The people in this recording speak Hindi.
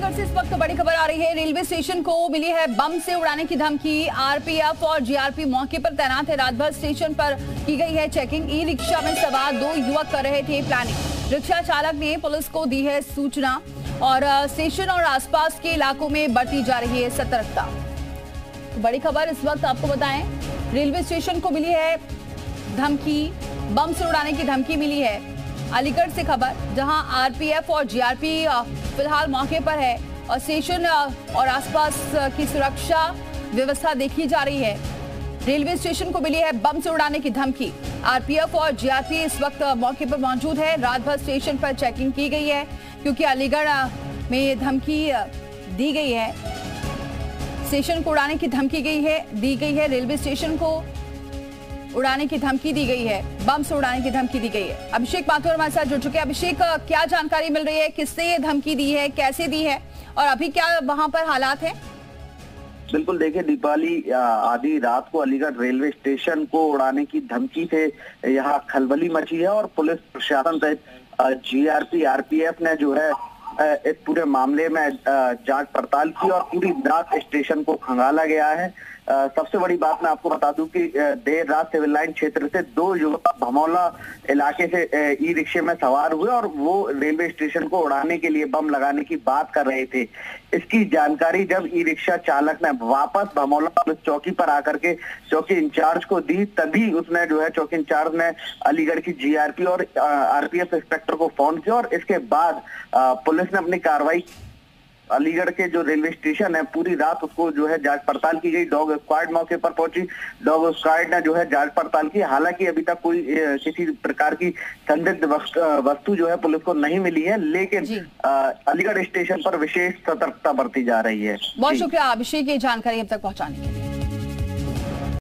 अलीगढ़ से इस वक्त बड़ी खबर आ रही है। रेलवे स्टेशन को मिली है बम से उड़ाने की धमकी। आरपीएफ और जीआरपी मौके पर तैनात है। रात भर स्टेशन पर की गई है चेकिंग। ई रिक्शा में सवार 2 युवक कर रहे थे प्लानिंग। रिक्शा चालक ने पुलिस को दी है सूचना और स्टेशन और आसपास के इलाकों में बढ़ती जा रही है सतर्कता। तो बड़ी खबर इस वक्त आपको बताएं, रेलवे स्टेशन को मिली है धमकी, बम से उड़ाने की धमकी मिली है। अलीगढ़ से खबर, जहां आरपीएफ और जीआरपी फिलहाल मौके पर है और स्टेशन और आसपास की सुरक्षा व्यवस्था देखी जा रही है। रेलवे स्टेशन को मिली है बम से उड़ाने की धमकी। आरपीएफ और जीआरपी इस वक्त मौके पर मौजूद है। रात भर स्टेशन पर चेकिंग की गई है क्योंकि अलीगढ़ में ये धमकी दी गई है। स्टेशन को उड़ाने की धमकी दी गई है। रेलवे स्टेशन को उड़ाने की धमकी दी गई है, बम से उड़ाने की धमकी दी गई है। अभिषेक माथुर हमारे साथ जुड़ चुके हैं। अभिषेक, क्या जानकारी मिल रही है, किसने ये धमकी दी है, कैसे दी है और अभी क्या वहां पर हालात है? बिल्कुल, देखिए दीपावली आधी रात को अलीगढ़ रेलवे स्टेशन को उड़ाने की धमकी से यहाँ खलबली मची है और पुलिस प्रशासन सहित जीआरपी आरपीएफ ने जो है इस पूरे मामले में जांच पड़ताल की और पूरी रात स्टेशन को खंगाला गया है। सबसे बड़ी बात मैं आपको बता दूं कि देर रात सिविल लाइन क्षेत्र से 2 युवक भमौला इलाके से ई रिक्शे में सवार हुए और वो रेलवे स्टेशन को उड़ाने के लिए बम लगाने की बात कर रहे थे। इसकी जानकारी जब ई रिक्शा चालक ने वापस भमौला पुलिस चौकी पर आकर के चौकी इंचार्ज को दी, तभी उसने जो है चौकी इंचार्ज ने अलीगढ़ की जीआरपी और आरपीएफ इंस्पेक्टर को फोन किया और इसके बाद पुलिस ने अपनी कार्रवाई अलीगढ़ के जो रेलवे स्टेशन है पूरी रात उसको जो है जांच पड़ताल की गई। डॉग स्क्वाड मौके पर पहुंची। डॉग स्क्वाड ने जो है जांच पड़ताल की। हालांकि अभी तक कोई किसी प्रकार की संदिग्ध वस्तु जो है पुलिस को नहीं मिली है, लेकिन अलीगढ़ स्टेशन पर विशेष सतर्कता बरती जा रही है। बहुत शुक्रिया अभिषेक, ये जानकारी अब तक पहुंचाने के लिए।